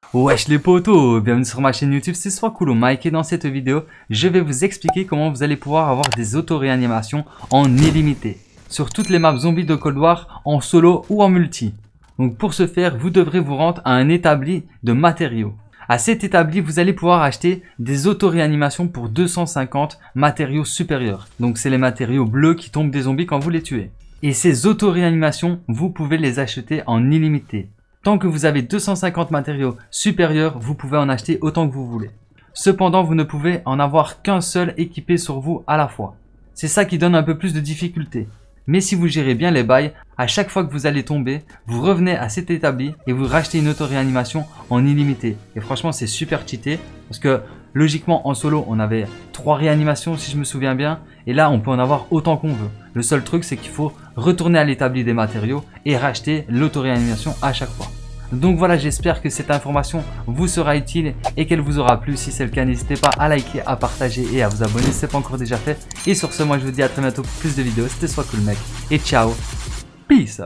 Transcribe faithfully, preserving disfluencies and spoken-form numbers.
Wesh les potos, bienvenue sur ma chaîne YouTube, c'est Swakulu Mike et dans cette vidéo, je vais vous expliquer comment vous allez pouvoir avoir des auto-réanimations en illimité sur toutes les maps zombies de Cold War en solo ou en multi. Donc pour ce faire, vous devrez vous rendre à un établi de matériaux. À cet établi, vous allez pouvoir acheter des auto-réanimations pour deux cent cinquante matériaux supérieurs. Donc c'est les matériaux bleus qui tombent des zombies quand vous les tuez. Et ces auto-réanimations, vous pouvez les acheter en illimité. Tant que vous avez deux cent cinquante matériaux supérieurs, vous pouvez en acheter autant que vous voulez. Cependant, vous ne pouvez en avoir qu'un seul équipé sur vous à la fois. C'est ça qui donne un peu plus de difficulté. Mais si vous gérez bien les bails, à chaque fois que vous allez tomber, vous revenez à cet établi et vous rachetez une auto-réanimation en illimité. Et franchement, c'est super cheaté parce que logiquement, en solo, on avait trois réanimations si je me souviens bien. Et là, on peut en avoir autant qu'on veut. Le seul truc, c'est qu'il faut retourner à l'établi des matériaux et racheter l'auto-réanimation à chaque fois. Donc voilà, j'espère que cette information vous sera utile et qu'elle vous aura plu. Si c'est le cas, n'hésitez pas à liker, à partager et à vous abonner si ce n'est pas encore déjà fait. Et sur ce, moi je vous dis à très bientôt pour plus de vidéos. C'était Swakulu Mec et ciao. Peace.